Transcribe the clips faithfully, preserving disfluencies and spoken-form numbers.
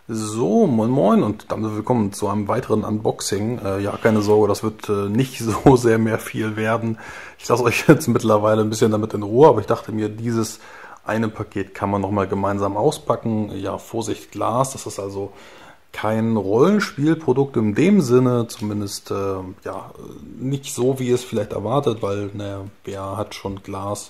So, moin moin und damit willkommen zu einem weiteren Unboxing. Äh, ja, keine Sorge, das wird äh, nicht so sehr mehr viel werden. Ich lasse euch jetzt mittlerweile ein bisschen damit in Ruhe, aber ich dachte mir, dieses eine Paket kann man nochmal gemeinsam auspacken. Ja, Vorsicht, Glas, das ist also kein Rollenspielprodukt in dem Sinne, zumindest äh, ja nicht so, wie ihr es vielleicht erwartet, weil, naja, wer hat schon Glas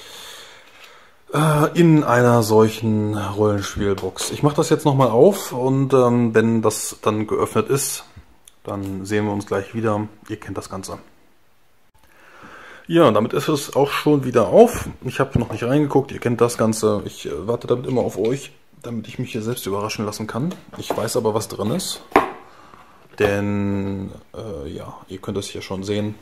in einer solchen Rollenspielbox. Ich mache das jetzt nochmal auf und ähm, wenn das dann geöffnet ist, dann sehen wir uns gleich wieder. Ihr kennt das Ganze. Ja, damit ist es auch schon wieder auf. Ich habe noch nicht reingeguckt, ihr kennt das Ganze. Ich äh, warte damit immer auf euch, damit ich mich hier selbst überraschen lassen kann. Ich weiß aber, was drin ist. Denn, äh, ja, ihr könnt es hier schon sehen.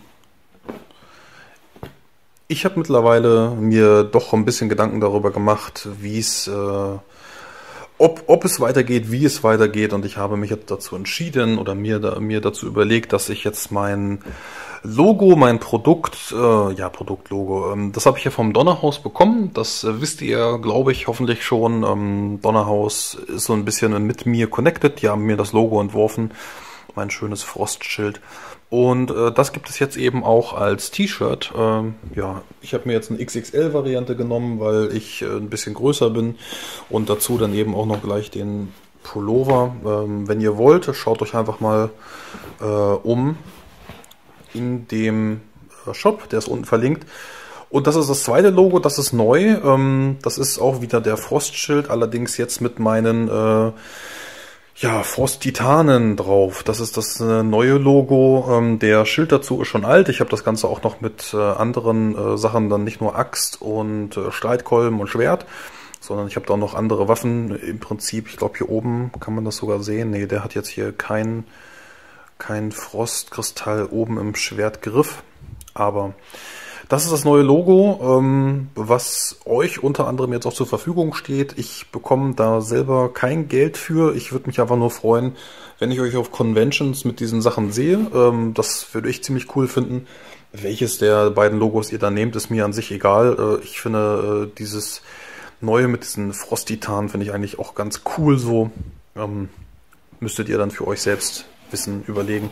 Ich habe mittlerweile mir doch ein bisschen Gedanken darüber gemacht, wie es, äh, ob, ob es weitergeht, wie es weitergeht, und ich habe mich jetzt dazu entschieden oder mir, da, mir dazu überlegt, dass ich jetzt mein Logo, mein Produkt, äh, ja Produktlogo, ähm, das habe ich ja vom Donnerhaus bekommen. Das äh, wisst ihr, glaube ich, hoffentlich schon. Ähm, Donnerhaus ist so ein bisschen mit mir connected. Die haben mir das Logo entworfen, mein schönes Frostschild. Und äh, das gibt es jetzt eben auch als T-Shirt. Ähm, ja, ich habe mir jetzt eine X X L-Variante genommen, weil ich äh, ein bisschen größer bin. Und dazu dann eben auch noch gleich den Pullover. Ähm, wenn ihr wollt, schaut euch einfach mal äh, um in dem äh, Shop, der ist unten verlinkt. Und das ist das zweite Logo, das ist neu. Ähm, das ist auch wieder der Frostschild, allerdings jetzt mit meinen Äh, Ja, Frost Titanen drauf. Das ist das äh, neue Logo. Ähm, der Schild dazu ist schon alt. Ich habe das Ganze auch noch mit äh, anderen äh, Sachen, dann nicht nur Axt und äh, Streitkolben und Schwert, sondern ich habe da auch noch andere Waffen im Prinzip. Ich glaube, hier oben kann man das sogar sehen. Nee, der hat jetzt hier kein, kein Frostkristall oben im Schwertgriff. Aber das ist das neue Logo, ähm, was euch unter anderem jetzt auch zur Verfügung steht. Ich bekomme da selber kein Geld für. Ich würde mich einfach nur freuen, wenn ich euch auf Conventions mit diesen Sachen sehe. Ähm, das würde ich ziemlich cool finden. Welches der beiden Logos ihr da nehmt, ist mir an sich egal. Äh, ich finde äh, dieses neue mit diesen Frost-Titanen finde ich eigentlich auch ganz cool so. Ähm, müsstet ihr dann für euch selbst wissen, überlegen.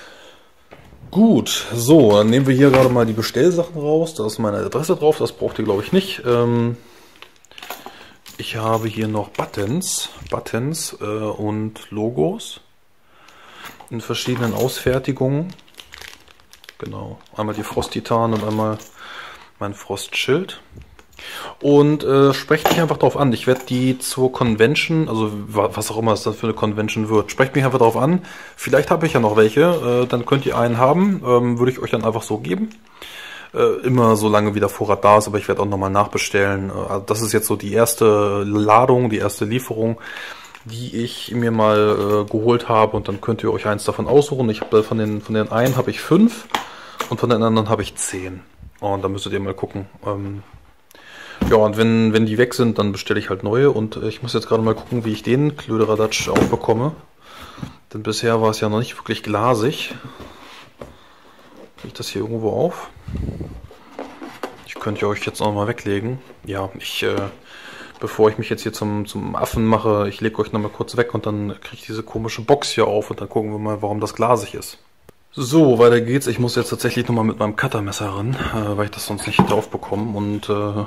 Gut, so, dann nehmen wir hier gerade mal die Bestellsachen raus. Da ist meine Adresse drauf, das braucht ihr, glaube ich, nicht. Ähm, ich habe hier noch Buttons, Buttons äh, und Logos in verschiedenen Ausfertigungen. Genau, einmal die Frost-Titan und einmal mein Frostschild. Und äh, sprecht mich einfach darauf an. Ich werde die zur Convention, also was auch immer es dann für eine Convention wird, sprecht mich einfach darauf an. Vielleicht habe ich ja noch welche, äh, dann könnt ihr einen haben, ähm, würde ich euch dann einfach so geben. Äh, immer so lange wie der Vorrat da ist, aber ich werde auch nochmal nachbestellen. Äh, das ist jetzt so die erste Ladung, die erste Lieferung, die ich mir mal äh, geholt habe, und dann könnt ihr euch eins davon aussuchen. Ich habe von den, von den einen habe ich fünf und von den anderen habe ich zehn. Und da müsstet ihr mal gucken. Ähm, Ja, und wenn, wenn die weg sind, dann bestelle ich halt neue, und ich muss jetzt gerade mal gucken, wie ich den Klöderadatsch auch bekomme. Denn bisher war es ja noch nicht wirklich glasig. Kriege ich das hier irgendwo auf? Ich könnte euch jetzt noch mal weglegen. Ja, ich, äh, bevor ich mich jetzt hier zum, zum Affen mache, ich lege euch noch mal kurz weg und dann kriege ich diese komische Box hier auf und dann gucken wir mal, warum das glasig ist. So, weiter geht's. Ich muss jetzt tatsächlich nochmal mit meinem Cuttermesser ran, äh, weil ich das sonst nicht drauf bekomme. Und äh,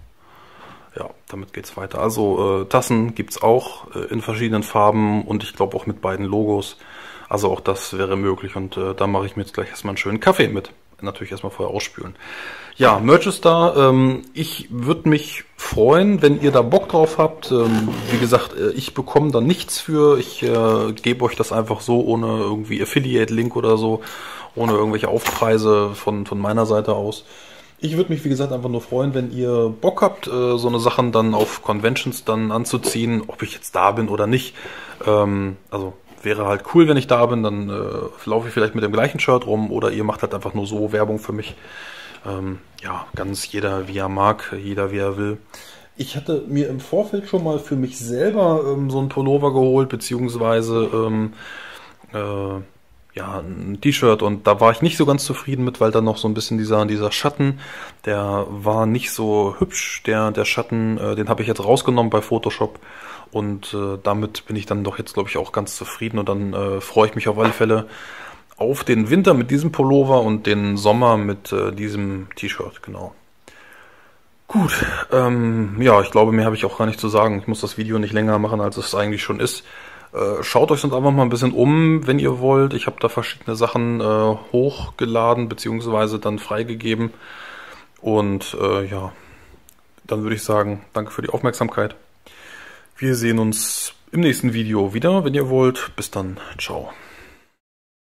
ja, damit geht's weiter. Also äh, Tassen gibt's auch äh, in verschiedenen Farben und ich glaube auch mit beiden Logos. Also auch das wäre möglich, und äh, da mache ich mir jetzt gleich erstmal einen schönen Kaffee mit. Natürlich erstmal vorher ausspülen. Ja, Merch ist da. Ähm, ich würde mich freuen, wenn ihr da Bock drauf habt. Ähm, wie gesagt, äh, ich bekomme da nichts für. Ich äh, gebe euch das einfach so, ohne irgendwie Affiliate-Link oder so, ohne irgendwelche Aufpreise von, von meiner Seite aus. Ich würde mich, wie gesagt, einfach nur freuen, wenn ihr Bock habt, äh, so eine Sachen dann auf Conventions dann anzuziehen, ob ich jetzt da bin oder nicht. Ähm, also wäre halt cool, wenn ich da bin, dann äh, laufe ich vielleicht mit dem gleichen Shirt rum, oder ihr macht halt einfach nur so Werbung für mich. Ähm, ja, ganz jeder wie er mag, jeder wie er will. Ich hatte mir im Vorfeld schon mal für mich selber ähm, so ein Pullover geholt, beziehungsweise ähm, äh, ja, ein T-Shirt, und da war ich nicht so ganz zufrieden mit, weil dann noch so ein bisschen dieser, dieser Schatten, der war nicht so hübsch, der, der Schatten, äh, den habe ich jetzt rausgenommen bei Photoshop, Und äh, damit bin ich dann doch jetzt, glaube ich, auch ganz zufrieden. Und dann äh, freue ich mich auf alle Fälle auf den Winter mit diesem Pullover und den Sommer mit äh, diesem T-Shirt, genau. Gut, ähm, ja, ich glaube, mehr habe ich auch gar nicht zu sagen. Ich muss das Video nicht länger machen, als es eigentlich schon ist. Äh, schaut euch sonst einfach mal ein bisschen um, wenn ihr wollt. Ich habe da verschiedene Sachen äh, hochgeladen bzw. dann freigegeben. Und äh, ja, dann würde ich sagen, danke für die Aufmerksamkeit. Wir sehen uns im nächsten Video wieder, wenn ihr wollt. Bis dann, ciao.